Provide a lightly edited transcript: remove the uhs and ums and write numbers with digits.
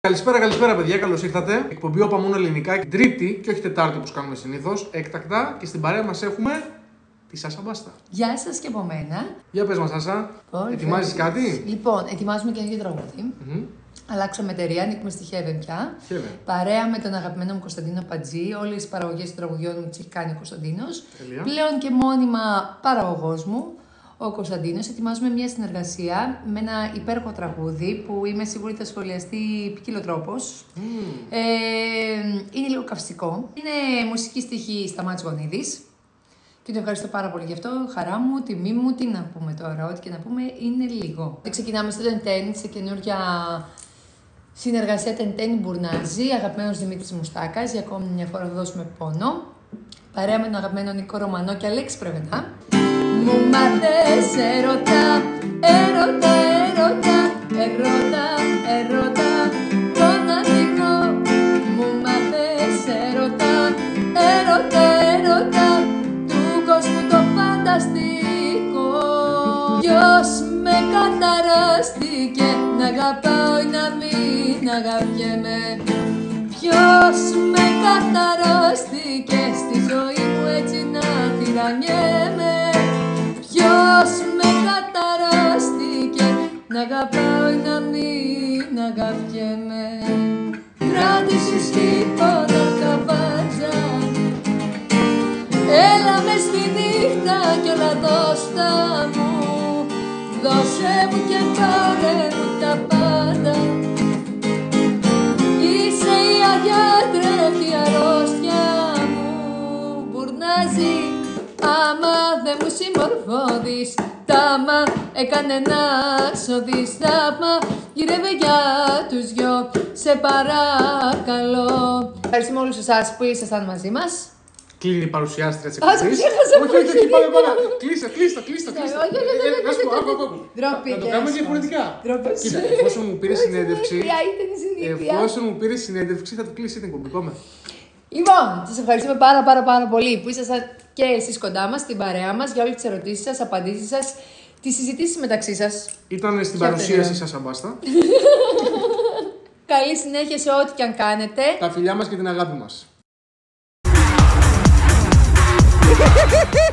Καλησπέρα παιδιά, καλώς ήρθατε. Εκπομπή Όπα μόνο ελληνικά, Τρίτη και όχι Τετάρτη όπως κάνουμε συνήθως. Έκτακτα και στην παρέα μας έχουμε τη Σάσα Μπάστα. Γεια σας και από μένα. Για πες μας, Σάσα. Ετοιμάζεις κάτι? Λοιπόν, ετοιμάζουμε και ένα τραγούδι. Αλλάξαμε εταιρεία, ανήκουμε στη Heaven πια. Heaven. Παρέα με τον αγαπημένο μου Κωνσταντίνο Πατζή. Όλες τις παραγωγές των τραγουδιών μου τις έχει κάνει ο Κωνσταντίνος. Τέλεια. Πλέον και μόνιμα παραγωγός μου, ο Κωνσταντίνος. Ετοιμάζουμε μια συνεργασία με ένα υπέροχο τραγούδι που είμαι σίγουρη θα σχολιαστεί ποικιλοτρόπως. Είναι λίγο καυστικό. Είναι μουσική στίχη Σταμάτης Γονίδης. Και το ευχαριστώ πάρα πολύ γι' αυτό. Χαρά μου, τιμή μου, τι να πούμε τώρα, ό,τι και να πούμε είναι λίγο. Ξεκινάμε στο Τεντένι, σε καινούργια συνεργασία Τεντένι Μπουρνάζη, αγαπημένος Δημήτρης Μουστάκας, για ακόμη μια φορά θα δώσουμε πόνο. Παρέα με τον αγαπημένο Νίκο Ρωμανό και Αλέξη Πρεβενά. Μου μάθες έρωτα, έρωτα, έρωτα, έρωτα, έρωτα, τον αδεινό. Μου μάθες έρωτα, έρωτα, έρωτα, μου το φανταστικό. Ποιος με καταράστηκε να αγαπάω ή να μην αγαπιέμαι. Ποιος με καταράστηκε στη ζωή μου έτσι να τυραννιέμαι. Ποιος με καταράστηκε να αγαπάω ή να μην αγαπιέμαι. Κράτησες τίποτα καβάτσα. Έλα μες στη νύχτα κι όλα δώστα μου. Δώσε μου και πάρε μου τα πάντα. Είσαι η αγιάτρεπτη αρρώστια μου. Μπουρνάζει άμα δεν μου συμμορφώθεις. Τάμα έκανε να σωθείς. Θαύμα γυρεύε για τους δυο. Σε παρακαλώ. Ευχαριστούμε όλους εσάς που ήσασταν μαζί μας. Κλείνει η παρουσιάστρια της εκπομπής. Όχι, πάμε. Κλείστο. Να σου πω, να το κάνουμε διαφορετικά. Κοίτα, εφόσον μου πήρε συνέντευξη, θα το κλείσει την εκπομπή. Πάμε. Λοιπόν, σας ευχαριστούμε πάρα πολύ που ήσασταν και εσείς κοντά μας, στην παρέα μας, για όλες τις ερωτήσεις σας, απαντήσεις σας, τις συζητήσεις μεταξύ σας. Ήταν στην παρουσίαση Σάσα Μπάστα. Καλή συνέχεια σε ό,τι και αν κάνετε. Τα φιλιά μας και την αγάπη μας.